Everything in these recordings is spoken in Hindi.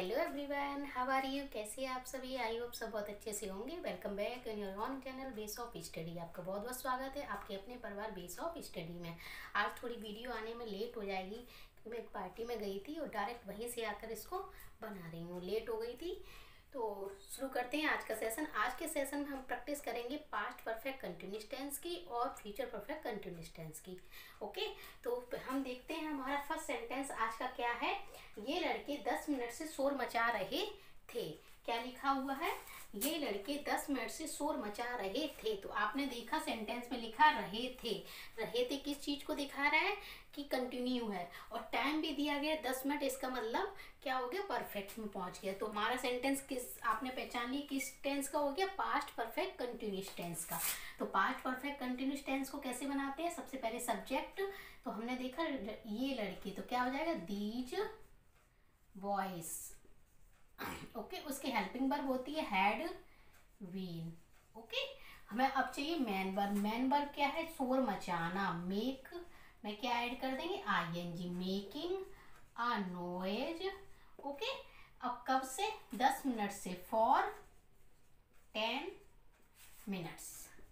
Hello everyone, how are you? कैसे हैं आप सभी? आई होप सब बहुत अच्छे से होंगे। Welcome back in your own channel base of study. आपका बहुत बहुत स्वागत है आपके अपने परिवार बेस ऑफ स्टडी में। आज थोड़ी वीडियो आने में लेट हो जाएगी क्योंकि मैं एक पार्टी में गई थी और डायरेक्ट वहीं से आकर इसको बना रही हूँ। लेट हो गई थी तो शुरू करते हैं आज का सेशन। आज के सेशन में हम प्रैक्टिस करेंगे पास्ट परफेक्ट कंटिन्यूअस टेंस की और फ्यूचर परफेक्ट कंटिन्यूअस टेंस की। ओके, तो हम देखते हैं हमारा फर्स्ट सेंटेंस आज का क्या है। ये लड़के 10 मिनट से शोर मचा रहे थे। क्या लिखा हुआ है? ये लड़के 10 मिनट से शोर मचा रहे थे। तो आपने देखा सेंटेंस में लिखा रहे थे। रहे थे किस चीज को दिखा रहा है कि कंटिन्यू है, और टाइम भी दिया गया 10 मिनट। इसका मतलब क्या हो गया? परफेक्ट में पहुंच गया। तो हमारा सेंटेंस किस आपने पहचान ली किस टेंस का हो गया? पास्ट परफेक्ट कंटिन्यूअस टेंस का। तो पास्ट परफेक्ट कंटिन्यूअस टेंस को कैसे बनाते हैं? सबसे पहले सब्जेक्ट तो हमने देखा ये लड़के, तो क्या हो जाएगा? These boys. ओके, उसके हेल्पिंग वर्ब होती है हैड, बीन। ओके, हमें अब चाहिए मैन वर्ब। मैन वर्ब क्या है? शोर मचाना, मेक में क्या ऐड कर देंगे? I N G, making a noise. Okay, अब कब से? 10 मिनट से, फॉर 10 मिनट्स।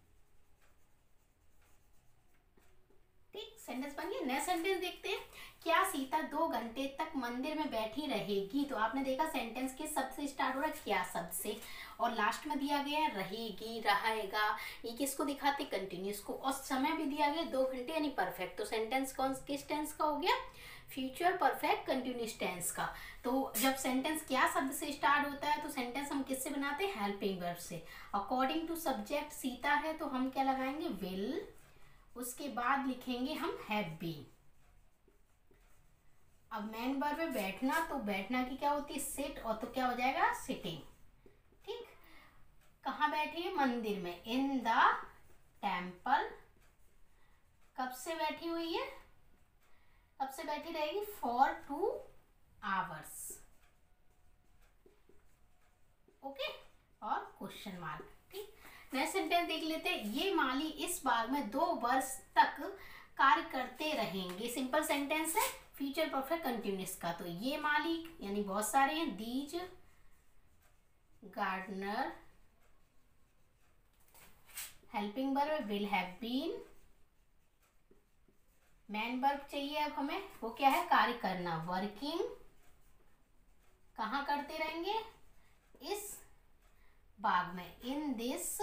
ठीक, सेंटेंस बन गया। नेक्स्ट सेंटेंस देखते हैं। क्या सीता 2 घंटे तक मंदिर में बैठी रहेगी? तो आपने देखा सेंटेंस किस शब्द से स्टार्ट हो रहा है? क्या शब्द से, और लास्ट में दिया गया है रहेगी, रहेगा। ये किसको दिखाते? कंटिन्यूअस को। और समय भी दिया गया 2 घंटे यानी परफेक्ट। तो सेंटेंस कौन किस टेंस का हो गया? फ्यूचर परफेक्ट कंटिन्यूअस टेंस का। तो जब सेंटेंस क्या शब्द से स्टार्ट होता है तो सेंटेंस हम किससे बनाते हैं? हेल्पिंग वर्ब से। अकॉर्डिंग टू सब्जेक्ट सीता है तो हम क्या लगाएंगे? विल। उसके बाद लिखेंगे हम हैव बीन। अब मेन वर्ब में बैठना, तो बैठना की क्या होती है? सिट, और तो क्या हो जाएगा? सिटिंग। ठीक, कहाँ बैठी है? मंदिर में, इन द टेम्पल। कब से बैठी हुई है? कब से बैठी रहेगी? For 2 hours. ओके, और क्वेश्चन मार्क। ठीक, नेक्स्ट सेंटेंस देख लेते हैं। ये माली इस बाग में 2 वर्ष तक कार्य करते रहेंगे। सिंपल सेंटेंस है फ्यूचर परफेक्ट कंटिन्यूअस का। तो ये माली यानी बहुत सारे हैं। These gardener, helping verb will have been. Main verb चाहिए अब हमें, वो क्या है? कार्य करना, वर्किंग। कहाँ करते रहेंगे? इस बाग में, इन दिस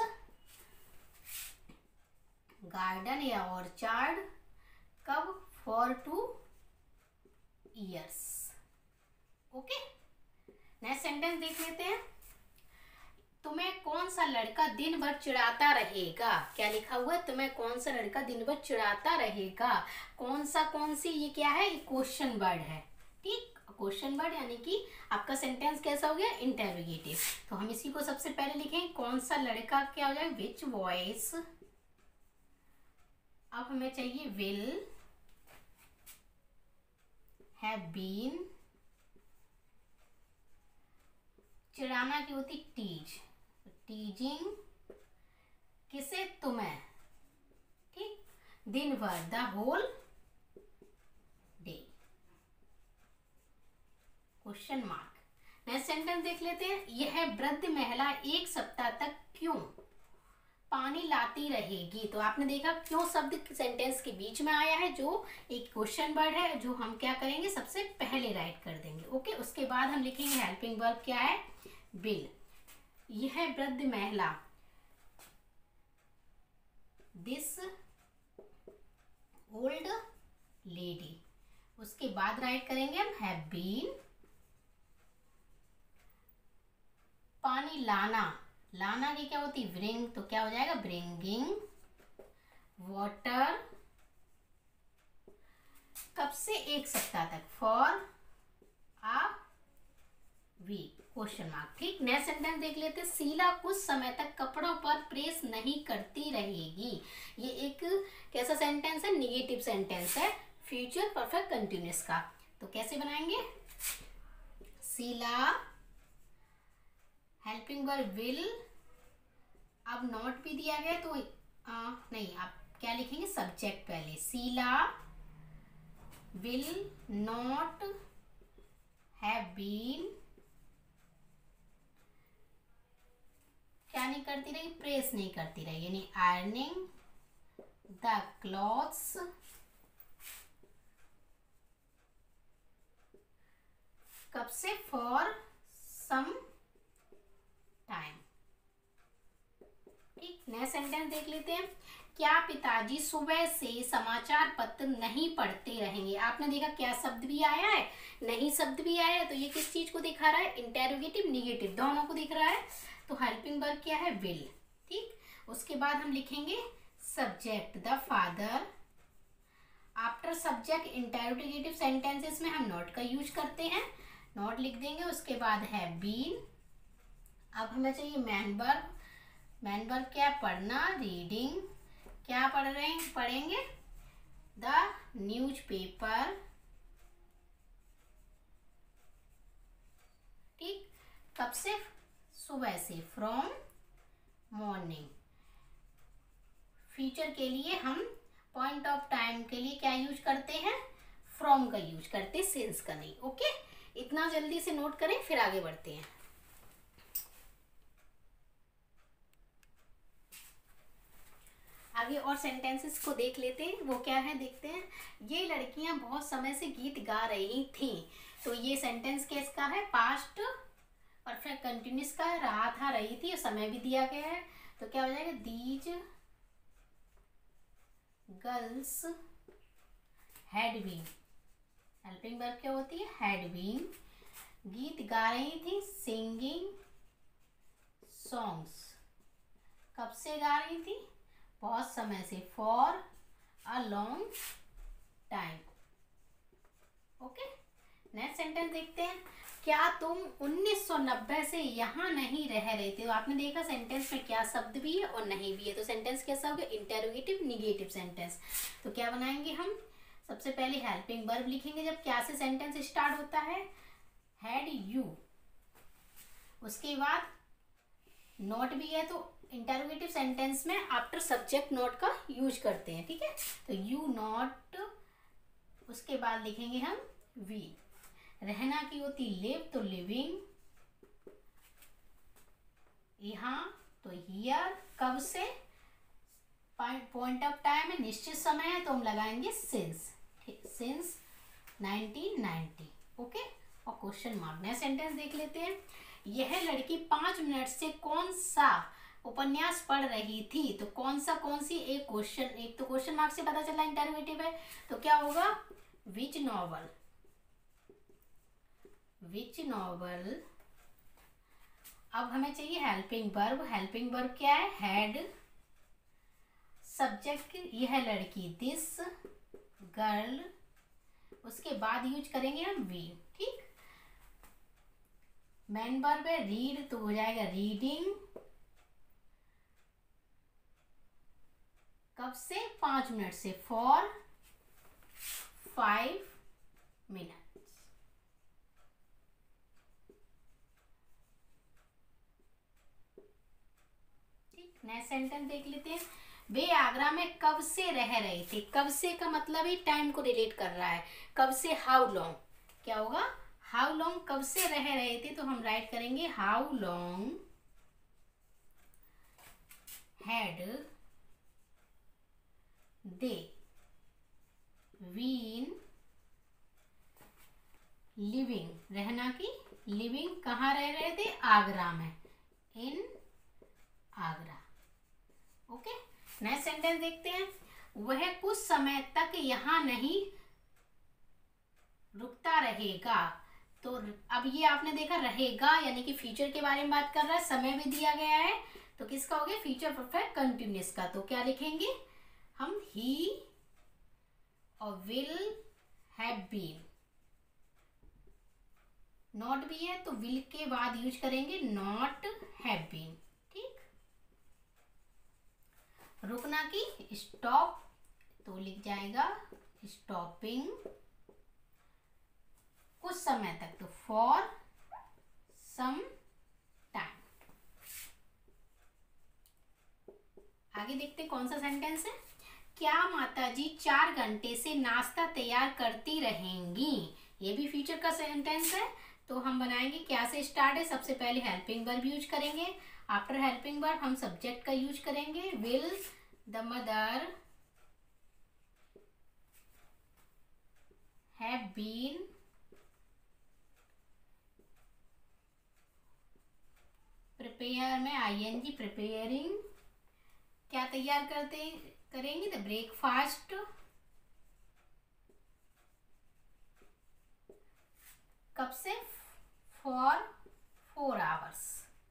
गार्डन या ऑर्चार्ड। कब? For 2 years. Okay, next sentence देख लेते हैं। तुम्हें कौन सा लड़का दिन भर चिढ़ाता रहेगा? क्या लिखा हुआ है? तुम्हें कौन सा लड़का दिन भर चिढ़ाता रहेगा? कौन सी, ये क्या है? ये क्वेश्चन वर्ड है। ठीक, क्वेश्चन वर्ड यानी कि आपका सेंटेंस कैसा हो गया? इंटरोगेटिव। तो हम इसी को सबसे पहले लिखें। कौन सा लड़का, क्या हो जाएगा? Which voice. अब हमें चाहिए विल हैव बीन। चिढ़ाना की होती टीज, टीजिंग। किसे? तुम्हें। ठीक, दिन भर, the whole day. Question mark. Next sentence देख लेते हैं। यह वृद्ध महिला 1 सप्ताह तक क्यों पानी लाती रहेगी? तो आपने देखा क्यों शब्द सेंटेंस के बीच में आया है, जो एक क्वेश्चन वर्ड है, जो हम क्या करेंगे? सबसे पहले राइट कर देंगे। ओके, उसके बाद हम लिखेंगे हेल्पिंग वर्ब क्या है? विल। यह वृद्ध महिला, दिस ओल्ड लेडी। उसके बाद राइट करेंगे हम हैव बीन। पानी लाना, लाना की क्या होती? ब्रिंग, तो क्या हो जाएगा? Bringing water. कब से? 1 सप्ताह तक, for a week. Question mark. ठीक, नेक्स्ट सेंटेंस देख लेते हैं। शीला कुछ समय तक कपड़ों पर प्रेस नहीं करती रहेगी। ये एक कैसा सेंटेंस है? निगेटिव सेंटेंस है फ्यूचर परफेक्ट कंटिन्यूअस का। तो कैसे बनाएंगे? Sheela, helping verb will. अब नॉट भी दिया गया तो नहीं, आप क्या लिखेंगे? सब्जेक्ट पहले। Sheela will not have been क्या नहीं करती रही, प्रेस नहीं करती रही, यानी आयरनिंग द क्लॉथ्स कब से, फॉर सम टाइम। ठीक, नया सेंटेंस देख लेते हैं। क्या पिताजी सुबह से समाचार पत्र नहीं पढ़ते रहेंगे? आपने देखा क्या शब्द भी आया है, नहीं शब्द भी आया है, तो ये किस चीज को दिखा रहा है, इंटेरोगेटिव निगेटिव दोनों को दिख रहा है। तो हेल्पिंग वर्ब क्या है, विल। ठीक, उसके बाद हम लिखेंगे subject the father. After subject interrogative sentences में हम नॉट का यूज करते हैं, नॉट लिख देंगे। उसके बाद है बीन। अब हमें चाहिए मैन वर्ब। मैन वर्ब क्या है, पढ़ना, रीडिंग। क्या पढ़ रहे हैं, पढ़ेंगे द न्यूज़पेपर। ठीक, कब से, सुबह से, फ्रॉम मॉर्निंग। फ्यूचर के लिए हम पॉइंट ऑफ टाइम के लिए क्या यूज करते हैं, फ्रॉम का यूज करते हैं, सिंस का नहीं। ओके, इतना जल्दी से नोट करें, फिर आगे बढ़ते हैं। आगे और सेंटेंसेस को देख लेते हैं, वो क्या है देखते हैं। ये लड़कियां बहुत समय से गीत गा रही थीं। तो ये सेंटेंस किसका है, पास्ट परफेक्ट कंटिन्यूस का, रहा था, रही थी, और समय भी दिया गया है। तो क्या हो जाएगा, these girls had been. Helping verb क्या होती है, हैड बीन। गीत गा रही थी, सिंगिंग सॉन्ग्स। कब से गा रही थी, बहुत समय से, for a long time. Okay, next sentence देखते हैं। क्या तुम 1990 से यहाँ नहीं रह रहे थे? तो आपने देखा सेंटेंस में क्या शब्द भी है और नहीं भी है। तो सेंटेंस कैसा हो गया, इंटेरोगेटिव निगेटिव सेंटेंस। तो क्या बनाएंगे हम, सबसे पहले हेल्पिंग वर्ब लिखेंगे जब क्या से सेंटेंस स्टार्ट होता है, हैड यू। उसके बाद नॉट भी है, तो इंटेरोगेटिव सेंटेंस में आफ्टर सब्जेक्ट नॉट का यूज करते हैं। ठीक है, तो यू नॉट। उसके बाद लिखेंगे हम वी। रहना की होती लिव, तो लिविंग। यहाँ तो हियर। कब से, पॉइंट ऑफ टाइम है, निश्चित समय है, तो हम लगाएंगे सिंस। सिंस 1990। ओके, और क्वेश्चन मार्क। नया सेंटेंस देख लेते हैं। यह लड़की 5 मिनट से कौन सा उपन्यास पढ़ रही थी? तो कौन सी, एक क्वेश्चन, एक तो क्वेश्चन मार्क से पता चला इंटरोगेटिव है, तो क्या होगा, विच नॉवल। Which novel. अब हमें चाहिए हेल्पिंग वर्ब। हेल्पिंग वर्ब क्या है, हैड। सब्जेक्ट यह लड़की, दिस गर्ल। उसके बाद यूज करेंगे हम वी। ठीक, मैन वर्ब है रीड, तो हो जाएगा रीडिंग। कब से, 5 मिनट से, फॉर 5 मिनट्स। ठीक, नेक्स्ट सेंटेंस देख लेते हैं। वे आगरा में कब से रह रहे थे? कब से का मतलब ही टाइम को रिलेट कर रहा है। कब से, हाउ लॉन्ग। क्या होगा, हाउ लॉन्ग, कब से रह रहे थे, तो हम राइट करेंगे how long had they been living. रहना की लिविंग, कहाँ रह रहे थे, आगरा में, in Agra. Okay, next sentence देखते हैं। वह कुछ समय तक यहाँ नहीं रुकता रहेगा। तो अब ये आपने देखा रहेगा, यानी कि फ्यूचर के बारे में बात कर रहा है, समय भी दिया गया है, तो किसका हो गया, फ्यूचर परफेक्ट कंटिन्यूअस का। तो क्या लिखेंगे हम, ही और विल हैव बीन। नॉट भी है, तो विल के बाद यूज करेंगे नॉट हैव बीन। ठीक, रुकना की स्टॉप, तो लिख जाएगा स्टॉपिंग। कुछ समय तक, तो फॉर सम टाइम। आगे देखते हैं कौन सा सेंटेंस है। क्या माताजी 4 घंटे से नाश्ता तैयार करती रहेंगी? ये भी फ्यूचर का सेंटेंस है, तो हम बनाएंगे क्या से स्टार्ट है, सबसे पहले हेल्पिंग वर्ब यूज करेंगे, आफ्टर हेल्पिंग वर्ब हम सब्जेक्ट का यूज करेंगे, will the mother have been prepare में आईएनजी प्रिपेयरिंग, क्या तैयार करेंगे, द ब्रेकफास्ट, कब से, for 4 hours.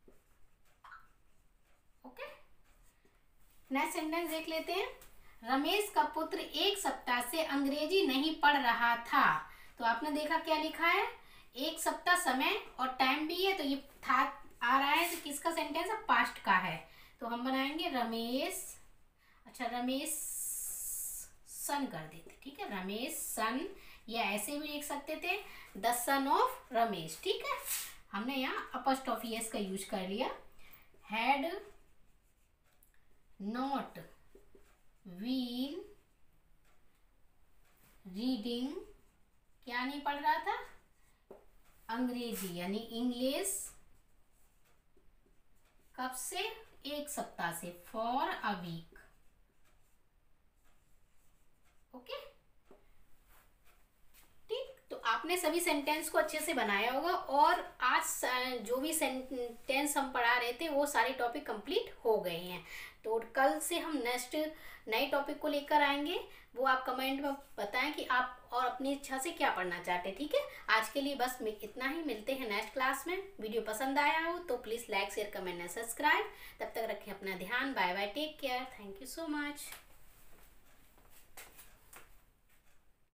Okay, next sentence देख लेते हैं। रमेश का पुत्र 1 सप्ताह से अंग्रेजी नहीं पढ़ रहा था। तो आपने देखा क्या लिखा है, 1 सप्ताह समय और टाइम भी है, तो ये था आ रहा है, तो किसका सेंटेंस है, पास्ट का है। तो हम बनाएंगे रमेश, अच्छा रमेश सन कर देते, ठीक है, रमेश सन, या ऐसे भी लिख सकते थे द सन ऑफ रमेश, ठीक है। हमने यहाँ अपॉस्ट्रोफी एस का यूज कर लिया। हैड नॉट बीन रीडिंग, क्या नहीं पढ़ रहा था, अंग्रेजी यानी इंग्लिश, कब से, 1 सप्ताह से, फॉर अ वीक। ओके, ठीक, तो आपने सभी सेंटेंस को अच्छे से बनाया होगा, और आज जो भी सेंटेंस हम पढ़ा रहे थे वो सारे टॉपिक कंप्लीट हो गए हैं। तो कल से हम नेक्स्ट नए टॉपिक को लेकर आएंगे, वो आप कमेंट में बताएं कि आप और अपनी इच्छा से क्या पढ़ना चाहते हैं, ठीक है। आज के लिए बस इतना ही, मिलते हैं नेक्स्ट क्लास में। वीडियो पसंद आया हो तो please like share comment and subscribe. तब तक रखें अपना ध्यान, bye bye, take care, thank you so much.